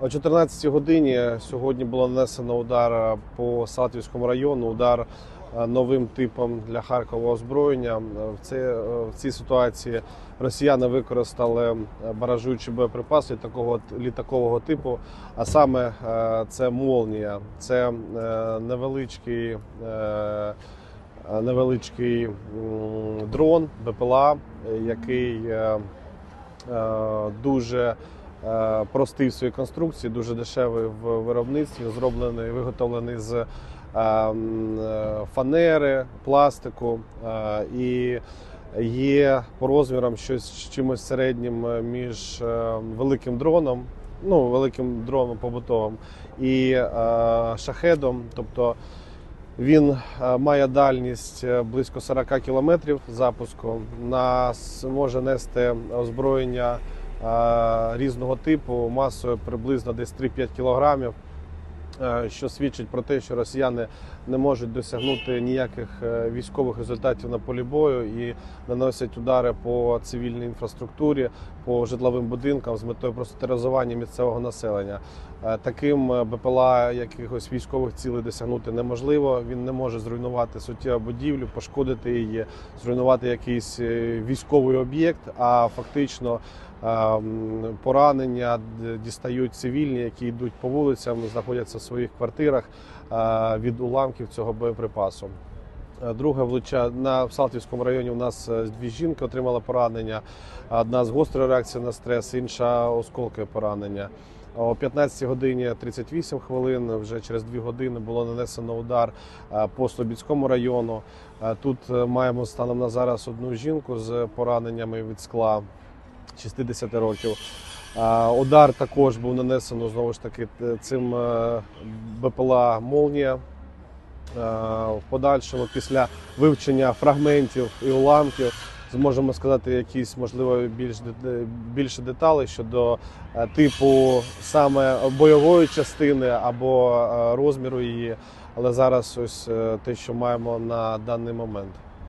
О 14 годині сьогодні було нанесено удар по Салтівському району, удар новим типом для Харкова озброєння. В цій ситуації росіяни використали баражуючий боєприпас літакового типу, а саме це «Молнія». Це невеличкий дрон БПЛА, який дуже простий в своїй конструкції, дуже дешевий в виробництві, виготовлений з фанери, пластику і є по розмірам щось чимось середнім між великим дроном побутовим і шахедом. Тобто він має дальність близько 40 кілометрів запуску, може нести озброєння різного типу, масою приблизно десь 3-5 кілограмів, що свідчить про те, що росіяни не можуть досягнути ніяких військових результатів на полі бою і наносять удари по цивільній інфраструктурі, по житловим будинкам з метою просто тероризування місцевого населення. Таким БПЛА якихось військових цілей досягнути неможливо. Він не може зруйнувати суттєву будівлю, пошкодити її, зруйнувати якийсь військовий об'єкт, а фактично поранення дістають цивільні, які йдуть по вулицям, знаходяться в своїх квартирах від уламків цього боєприпасу. Друге в Салтівському районі у нас 2 жінки отримали поранення, одна з гострою реакцією на стрес, інша осколкове поранення. О 15 годині 38 хвилин, вже через 2 години було нанесено удар по Слобідському району. Тут маємо станом на зараз одну жінку з пораненнями від скла 60 років. Удар також був нанесено знову ж таки цим БПЛА «Молнія». В подальшому, після вивчення фрагментів і уламків, зможемо сказати якісь, можливо, більше деталей щодо типу саме бойової частини або розміру її, але зараз ось те, що маємо на даний момент.